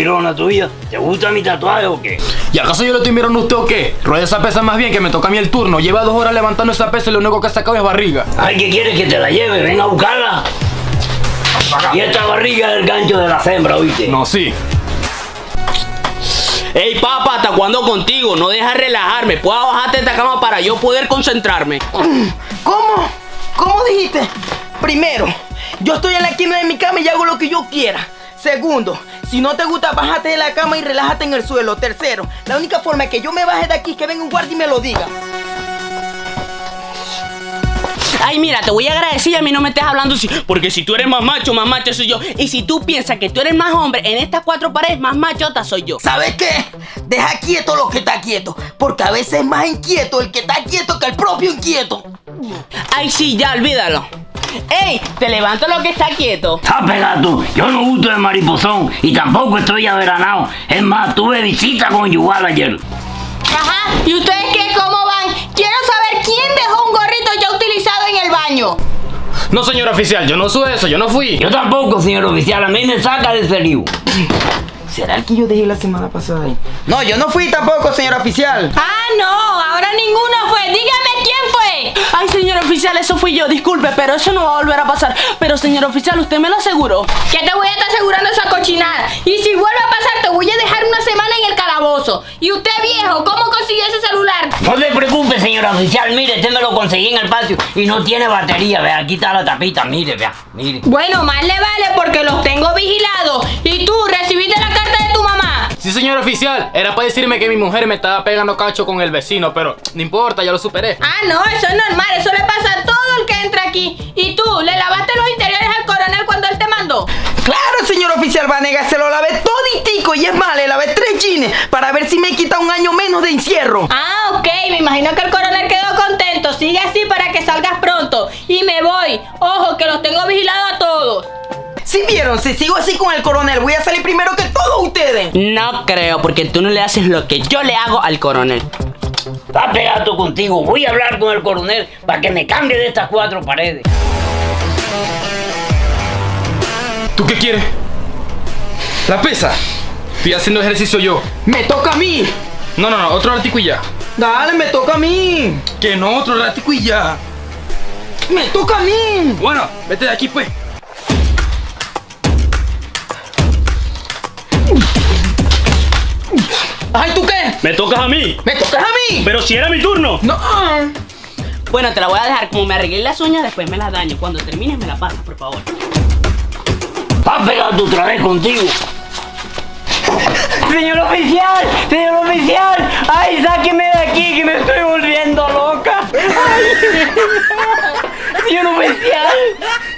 caipirona tuya? ¿Te gusta mi tatuaje o qué? ¿Y acaso yo lo estoy mirando a usted o qué? Rueda esa pesa más bien, que me toca a mí el turno. Lleva 2 horas levantando esa pesa y lo único que ha sacado es barriga. Ay, ¿qué quieres que te la lleve? Ven a buscarla. Y esta barriga es el gancho de la hembra, ¿oíste? No, sí. Ey, papá, ¿hasta cuándo contigo? No dejas relajarme. ¿Puedo bajarte de esta cama para yo poder concentrarme? ¿Cómo? ¿Cómo dijiste? Primero, yo estoy en la esquina de mi cama y hago lo que yo quiera. Segundo, si no te gusta, bájate de la cama y relájate en el suelo. Tercero, la única forma de que yo me baje de aquí es que venga un guardia y me lo diga. Ay, mira, te voy a agradecer y a mí no me estés hablando así. Porque si tú eres más macho soy yo. Y si tú piensas que tú eres más hombre, en estas 4 paredes, más machota soy yo. ¿Sabes qué? Deja quieto lo que está quieto, porque a veces es más inquieto el que está quieto que el propio inquieto. Ay, sí, ya, olvídalo. ¡Ey! Te levanto lo que está quieto. Está pegado. Yo no gusto de mariposón y tampoco estoy averanado. Es más, tuve visita conyugal ayer. Ajá, ¿y ustedes qué? ¿Cómo van? Quiero saber quién dejó un gorrito ya utilizado en el baño. No, señor oficial, yo no soy eso, yo no fui. Yo tampoco, señor oficial. A mí me saca de ese lío. ¿Será el que yo dejé la semana pasada ahí? No, yo no fui tampoco, señor oficial. Ah, no, ahora ninguno fue. Dígame quién fue. Ay, señor oficial, eso fui yo. Disculpe, pero eso no va a volver a pasar. Pero, señor oficial, usted me lo aseguró. Que te voy a estar asegurando esa cochinada. Y si vuelve a pasar, te voy a dejar una semana en el calabozo. Y usted, viejo, ¿cómo consiguió ese celular? No se preocupe, señor oficial. Mire, este me lo conseguí en el patio y no tiene batería. Vea, aquí está la tapita. Mire, vea, mire. Bueno, más le vale porque los tengo vigilados. Y tú recibiste la carta de tu mamá. Sí, señor oficial, era para decirme que mi mujer me estaba pegando cacho con el vecino, pero no importa, ya lo superé. Ah, no, eso es normal, eso le pasa a todo el que entra aquí. ¿Y tú, le lavaste los interiores al coronel cuando él te mandó? Claro, señor oficial Vanega, se lo lavé toditico y es más, le lavé 3 jeans para ver si me quita un año menos de encierro. Ah, ok, me imagino que el coronel quedó contento. Sigue así para que salgas pronto. Y me voy. Ojo, que los tengo vigilados a todos. Si vieron, si sigo así con el coronel, voy a salir primero que todos ustedes. No creo, porque tú no le haces lo que yo le hago al coronel. Está pegado contigo. Voy a hablar con el coronel para que me cambie de estas 4 paredes. ¿Tú qué quieres? ¿La pesa? Estoy haciendo ejercicio yo. Me toca a mí. No, otro ratico y ya. Dale, me toca a mí. Que no, otro ratico y ya. Me toca a mí. Bueno, vete de aquí pues. Ay, ¿tú qué? ¿Me tocas a mí? ¿Me tocas a mí? Pero si era mi turno. No. Bueno, te la voy a dejar. Como me arreglé las uñas, después me las daño. Cuando termines me las pasas, por favor. Está pegado otra vez contigo. Señor oficial, señor oficial. Ay, sáqueme de aquí que me estoy volviendo loca. Ay. Señor oficial.